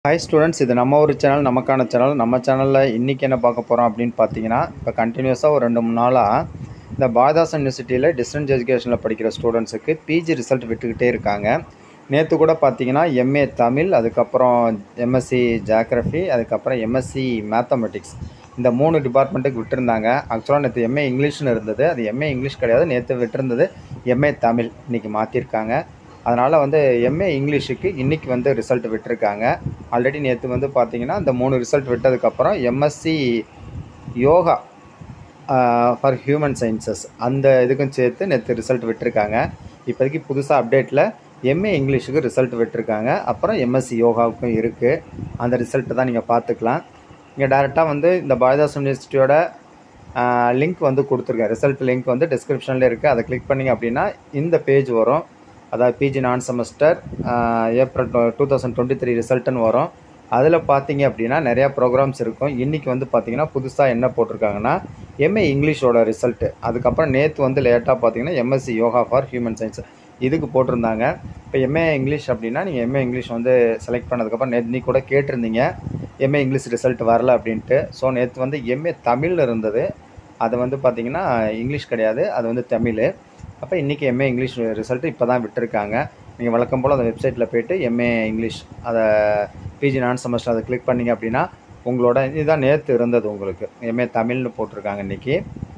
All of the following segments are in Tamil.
ஹாய் ஸ்டூடெண்ட்ஸ், இது நம்ம ஒரு சேனல், நமக்கான சேனல். நம்ம சேனலில் இன்றைக்கி என்ன பார்க்க போகிறோம் அப்படின்னு பார்த்தீங்கன்னா, இப்போ கண்டினியூஸாக ஒரு 2-3 நாளாக இந்த பாரதிதாசன் யூனிவர்சிட்டியில் டிஸ்டன்ஸ் எஜுகேஷனில் படிக்கிற ஸ்டூடெண்ட்ஸுக்கு பிஜி ரிசல்ட் விட்டுக்கிட்டே இருக்காங்க. நேற்று கூட பார்த்தீங்கன்னா எம்ஏ தமிழ், அதுக்கப்புறம் எம்எஸ்சி ஜியாகிரஃபி, அதுக்கப்புறம் எம்எஸ்சி மேத்தமெட்டிக்ஸ், இந்த 3 டிபார்ட்மெண்ட்டுக்கு விட்டுருந்தாங்க. ஆக்சுவலாக நேற்று எம்ஏ இங்கிலீஷ்னு இருந்தது, அது எம்ஏ இங்கிலீஷ் கிடையாது. நேற்று விட்டுருந்தது எம்ஏ தமிழ், இன்றைக்கி மாற்றிருக்காங்க. அதனால் எம்ஏ இங்கிலீஷுக்கு இன்றைக்கி ரிசல்ட் விட்டுருக்காங்க. ஆல்ரெடி நேற்று பார்த்தீங்கன்னா இந்த 3 ரிசல்ட் விட்டதுக்கப்புறம் MSc yoga for human sciences அந்த இதுக்கும் சேர்த்து நேற்று ரிசல்ட் விட்டுருக்காங்க. இப்போதைக்கு புதுசாக அப்டேட்டில் எம்ஏ இங்கிலீஷுக்கு ரிசல்ட் விட்டுருக்காங்க. அப்புறம் எம்எஸ்சி யோகாவுக்கும் இருக்குது. அந்த ரிசல்ட்டு தான் நீங்கள் பார்த்துக்கலாம். இங்கே டேரெக்டாக இந்த பாரதிதாசன் யூனிவர்சிட்டியோட லிங்க் கொடுத்துருக்கேன். ரிசல்ட் லிங்க் டிஸ்கிரிப்ஷனில் இருக்குது. அதை கிளிக் பண்ணிங்க அப்படின்னா இந்த பேஜ் வரும். அதாவது பிஜி நான் செமஸ்டர் ஏப்ரல் 2023 ரிசல்ட்டுன்னு வரும். அதில் பார்த்தீங்க அப்படின்னா நிறையா ப்ரோக்ராம்ஸ் இருக்கும். இன்றைக்கி பார்த்தீங்கன்னா புதுசாக என்ன போட்டிருக்காங்கன்னா எம்ஏ இங்கிலீஷோட ரிசல்ட்டு, அதுக்கப்புறம் நேற்று லேட்டாக பார்த்தீங்கன்னா MSc yoga for human science இதுக்கு போட்டிருந்தாங்க. இப்போ எம்ஏ இங்கிலீஷ் அப்படின்னா நீங்கள் எம்ஏ இங்கிலீஷ் செலக்ட் பண்ணதுக்கப்புறம் நேற்று கூட கேட்டிருந்தீங்க எம்ஏ இங்கிலீஷ் ரிசல்ட் வரல அப்படின்ட்டு. ஸோ நேற்று எம்ஏ தமிழ் இருந்தது, அது பார்த்தீங்கன்னா இங்கிலீஷ் கிடையாது, அது தமிழ். அப்போ இன்றைக்கி எம்ஏ இங்கிலீஷ் ரிசல்ட்டு இப்போ தான் விட்டுருக்காங்க. நீங்கள் வழக்கம் போல் அந்த வெப்சைட்டில் போய்ட்டு எம்ஏ இங்கிலீஷ் அதை பிஜி நான் செமஸ்டர் அதை கிளிக் பண்ணிங்க அப்படின்னா உங்களோட இதுதான் நேற்று இருந்தது. உங்களுக்கு எம்ஏ தமிழ்னு போட்டிருக்காங்க இன்றைக்கி.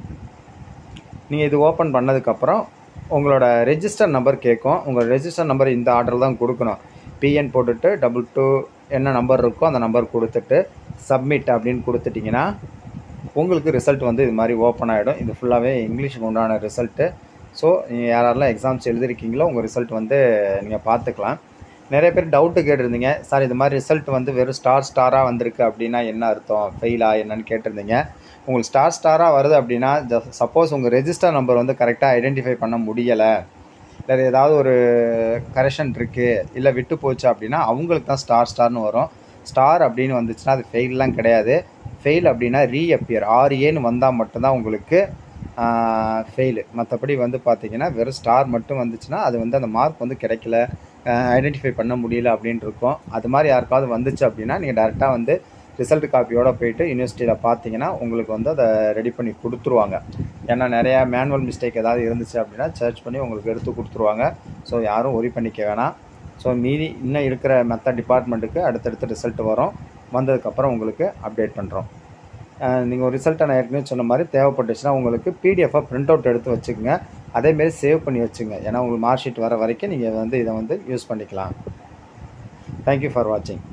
நீங்கள் இது ஓப்பன் பண்ணதுக்கப்புறம் உங்களோட ரெஜிஸ்டர் நம்பர் கேட்கும். உங்கள் ரெஜிஸ்டர் நம்பர் இந்த ஆர்டர் தான் கொடுக்கணும். பிஎன் போட்டுட்டு 22 என்ன நம்பர் இருக்கோ அந்த நம்பர் கொடுத்துட்டு சப்மிட் அப்படின்னு கொடுத்துட்டிங்கன்னா உங்களுக்கு ரிசல்ட் இது மாதிரி ஓப்பன் ஆகிடும். இது ஃபுல்லாகவே இங்கிலீஷுக்கு உண்டான ரிசல்ட்டு. ஸோ நீங்கள் யாரெல்லாம் எக்ஸாம்ஸ் எழுதிருக்கீங்களோ உங்கள் ரிசல்ட் நீங்கள் பார்த்துக்கலாம். நிறைய பேர் டவுட்டு கேட்டிருந்தீங்க, சார் இது மாதிரி ரிசல்ட் வெறும் ஸ்டாராக வந்திருக்கு அப்படின்னா என்ன அர்த்தம், ஃபெயிலா என்னன்னு கேட்டிருந்தீங்க. உங்களுக்கு ஸ்டாராக வருது அப்படின்னா சப்போஸ் உங்கள் ரெஜிஸ்டர் நம்பர் கரெக்டாக ஐடென்டிஃபை பண்ண முடியலை, இல்லை ஏதாவது ஒரு கரெக்ஷன் இருக்குது, இல்லை விட்டு போச்சு அப்படின்னா அவங்களுக்கு தான் ஸ்டார்னு வரும். ஸ்டார் அப்படின்னு வந்துச்சுன்னா அது ஃபெயிலெலாம் கிடையாது. ஃபெயில் அப்படின்னா ரீஅப்பியர் ஆர்ஏன்னு வந்தால் மட்டும்தான் உங்களுக்கு ஃபெயிலு. மற்றபடி பார்த்தீங்கன்னா வெறும் ஸ்டார் மட்டும் வந்துச்சுன்னா அது அந்த மார்க் கிடைக்கல, ஐடென்டிஃபை பண்ண முடியல அப்படின்னு இருக்கும். அது மாதிரி யாருக்காவது வந்துச்சு அப்படின்னா நீங்கள் டேரெக்டாக ரிசல்ட் காப்பியோடு போயிட்டு யூனிவர்சிட்டியில் பார்த்தீங்கன்னா உங்களுக்கு அதை ரெடி பண்ணி கொடுத்துருவாங்க. ஏன்னா நிறையா மேனுவல் மிஸ்டேக் ஏதாவது இருந்துச்சு அப்படின்னா சர்ச் பண்ணி உங்களுக்கு எடுத்து கொடுத்துருவாங்க. ஸோ யாரும் ஒரி பண்ணிக்க வேணாம். ஸோ மீதி இன்னும் இருக்கிற மற்ற டிபார்ட்மெண்ட்டுக்கு அடுத்தடுத்த ரிசல்ட் வரும். வந்ததுக்கப்புறம் உங்களுக்கு அப்டேட் பண்ணுறோம். நீங்கள் ஒரு ரிசல்ட்டை நான் ஏற்கனவே சொன்ன மாதிரி தேவைப்பட்டுச்சுன்னா உங்களுக்கு பிடிஎஃபாக பிரிண்ட் அவுட் எடுத்து வச்சுக்கோங்க. அதேமாரி சேவ் பண்ணி வச்சுங்க. ஏன்னா உங்களுக்கு மார்க் ஷீட் வர வரைக்கும் நீங்கள் இதை யூஸ் பண்ணிக்கலாம். தேங்க்யூ ஃபார் வாட்சிங்.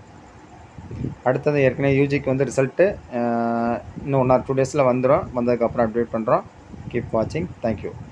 அடுத்தது ஏற்கனவே யூஜிக்கு ரிசல்ட்டு இன்னும் 1 or 2 டேஸில் வந்துடும். வந்ததுக்கப்புறம் அப்டேட் பண்ணுறோம். கீப் வாட்சிங். தேங்க்யூ.